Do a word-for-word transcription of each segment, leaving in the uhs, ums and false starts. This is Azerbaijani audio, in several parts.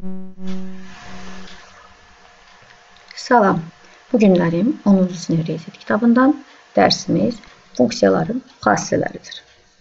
Salam, bugünlərim onuncu sinif riyaziyyat kitabından dərsimiz funksiyaların xassələridir.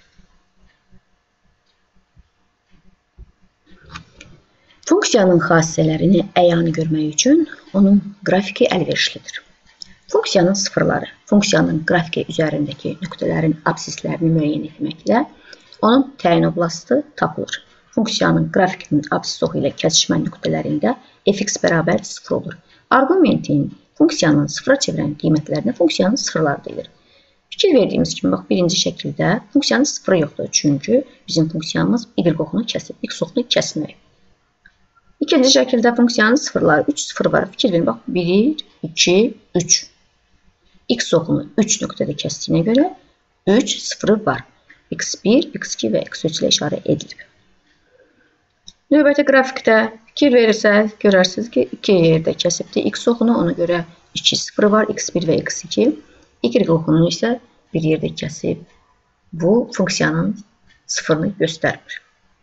Funksiyanın xassələrini əyani görmək üçün onun qrafiki əlverişlidir. Funksiyanın sıfırları, funksiyanın qrafiki üzərindəki nöqtələrin absislərini müəyyən etməklə onun təyin oblastı tapılır. Funksiyanın qrafikinin absis oxu ilə kəsişmə nöqtələrində f(x) bərabər sıfır olur. Argumentin funksiyanın sıfıra çevirən qiymətlərinə funksiyanın sıfırları deyilir. Fikir verdiyimiz kimi, bax, birinci şəkildə funksiyanın sıfırı yoxdur. Çünki bizim funksiyamız y oxunu kəsib, x oxunu kəsməyib. İkinci şəkildə funksiyanın sıfırları, üç sıfır var. Fikir verin, bax, bir, iki, üç. X oxunu üç nöqtədə kəsdiyinə görə üç sıfırı var. x bir, x iki və x üç ilə işarə edilib. Növbəti qrafikdə fikir verirsəz, görərsiniz ki, iki yerdə kəsibdir. X oxunu, ona görə iki sıfırı var, x bir və x iki. Y oxunu isə bir yerdə kəsib. Bu funksiyanın sıfırını göstərmir.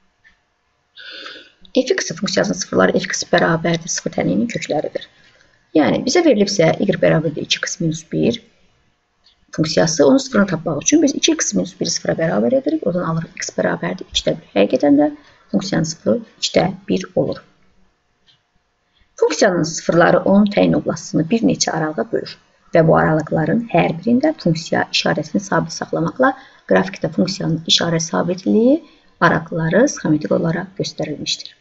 f(x) funksiyasının sıfırları f(x) bərabərdir sıfır tənliyinin kökləridir. Yəni, bizə verilibsə y bərabərdir iki x minus bir funksiyası, onun sıfırını tapmaq üçün biz iki x minus biri sıfıra bərabər edirik. Oradan alırıq x bərabərdir ikidə bir. Həqiqətən də funksiyanın sıfırı ikidə bir olur. Funksiyanın sıfırları onun təyin oblastını bir neçə aralığa bölür və bu aralıqların hər birində funksiya işarəsini sabit saxlamaqla qrafikdə funksiyanın işarə sabitliyi araqları sxematik olaraq göstərilmişdir.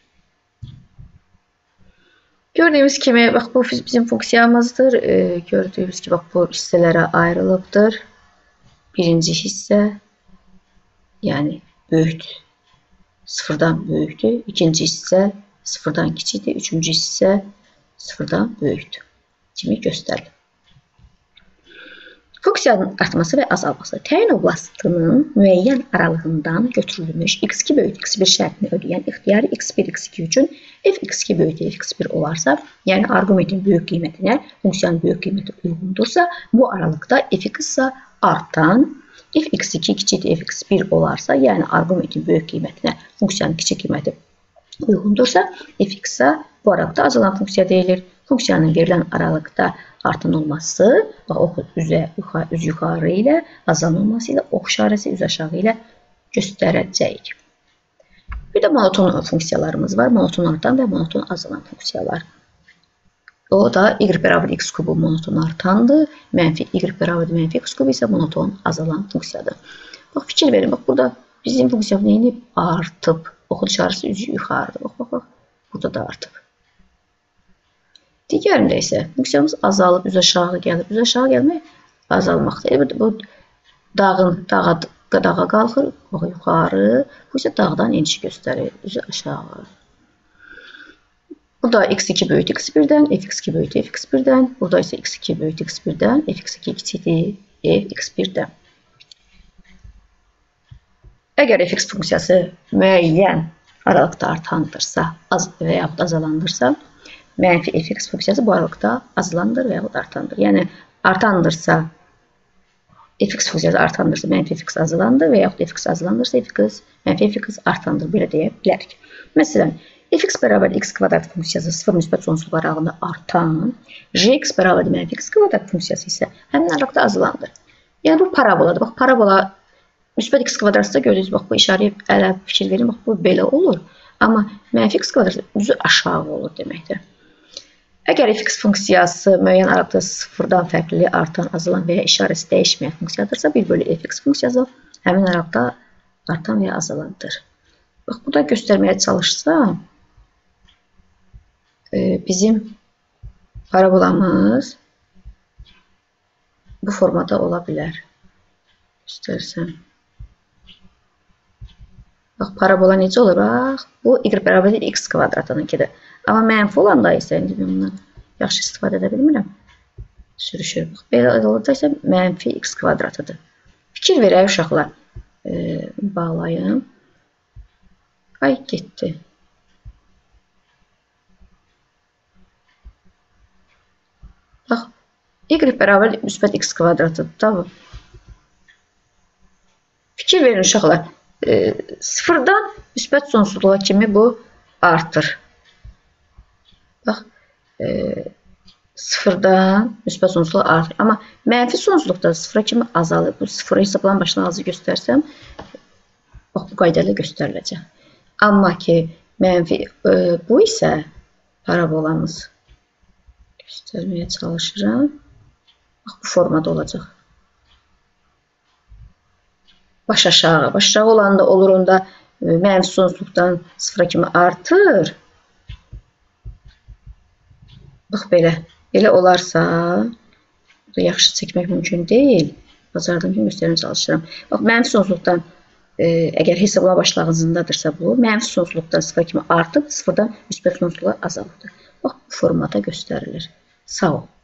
Gördüyümüz kimi, bax, bu bizim funksiyamızdır. E, gördüyümüz ki, bax, bu hissələrə ayrılıbdır. Birinci hissə, yəni böyükdür. Sıfırdan böyükdür. İkinci hissə sıfırdan kiçikdir. Üçüncü hissə sıfırdan böyükdür. Kimi göstərilir. Funksiyanın artması və azalması təyin oblastının müəyyən aralığından götürülmüş x iki böyük x bir şərtini ödəyən ixtiyari x bir x iki üçün f(x iki böyük f(x bir) olarsa, yəni argumentin böyük qiymətinə funksiyanın böyük qiyməti uyğundursa, bu aralıqda f(x) ise artan, f(x iki kiçikdir f(x bir) olarsa, yəni argumentin böyük qiymətinə funksiyanın kiçik qiyməti uyğundursa, f(x) bu aralıqda azalan funksiya deyilir. Funksiyanın verilən aralıqda artan olması, bax, ox üzə, üz yuxarı ilə, azalan olması ilə, ox işarəsi üz aşağı ilə göstərəcəyik. Bir də monoton funksiyalarımız var. Monoton artan və monoton azalan funksiyalar. O da y bərabər x kubu monoton artandır. Mənfi y bərabər mənfi x kubu isə monoton azalan funksiyadır. Bax, fikir verin. Bax, burada bizim funksiyamız neyini artıb? Oxun işarəsi üz yuxarıdır. Bax, bax, bax. Burada da artıb. Digərində isə funksiyamız azalıb, üz aşağı gəlir. Üz aşağı gəlmək azalmaqdır. Bu dağın, dağa, dağa qalxır, bax, yuxarı. Bu isə dağdan eniş göstərir, üz aşağı. Burada x iki böyük x birdən, f(x iki böyük f(x birdən. Burada isə x iki böyük x birdən, f(x iki kiçikdir f(x birdən. Əgər f(x) funksiyası müəyyən aralıqda artandırsa və yaxud azalandırsa, mənfi f(x) funksiyası bu aralıqda azalandır və yaxud artandır. Yəni, artandırsa, f(x) funksiyası artandırsa, mənfi f(x) azalandır və yaxud f(x) azalandırsa, f(x), mənfi f(x) artandır, belə deyə bilərik. Məsələn, f(x) bərabər x kvadrat funksiyası sıfır müsbət sonsuzluq aralığında artan, j(x) bərabər mənfi x kvadrat funksiyası isə həmin aralıqda azalandır. Yəni, bu paraboladır. Bax, parabola müsbət x kvadratda gördünüz, bax, bu işarəyə ələ fikir verin, bax, bu belə olur. Amma mənfi x kvadrat üzü aşağı olur deməkdir. Əgər f(x) funksiyası müəyyən aralıqda sıfırdan fərqli artan, azalan və ya işarəsi dəyişməyən funksiyadırsa, bir bölü f(x) funksiyası həmin aralıqda artan və ya azalandır. Bax, burada göstərməyə çalışsam, bizim parabolamız bu formada ola bilər. Göstərsəm. Bax, parabola necə olur? Bax, bu y bərabər x kvadratınınkidir. Amma mənfi olanda isə, indi mən bundan yaxşı istifadə edə bilmirəm. Sürüşür. Bax, belə olursa isə mənfi x kvadratıdır. Fikir verək, uşaqlar. E, bağlayım. Ay, getdi. Bax, y bərabər müsbət x kvadratıdır da bu. Fikir verin, uşaqlar. E, sıfırdan müsbət sonsuzluğa kimi bu artır. e, sıfırdan müsbət sonsuzluğa artır. Amma mənfi sonsuzluqda sıfıra kimi azalır. Bu sıfıra hesablanan başlanğıcı göstərsəm, bax bu qayda ilə göstəriləcək. Amma ki, mənfi e, bu isə parabolamız göstərməyə çalışıram. Bax bu formada olacaq. Baş aşağı, baş aşağı olanda olur onda e, mənfi sonsuzluqdan sıfıra kimi artır. Bax belə. Belə olarsa, yaxşı çəkmək mümkün deyil. Bacardığım kimi göstərmə çalışıram. Bax, mənfi sonsuzluqdan e, əgər hesablama başlanğıcındadırsa bu, mənfi sonsuzluqdan sıfıra kimi artıb, sıfırdan müsbət sonsuzluğa azalır. Bax, bu formada göstərilir. Sağ ol.